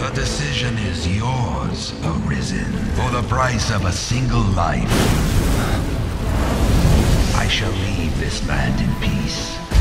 The decision is yours, Arisen. For the price of a single life, I shall leave this land in peace.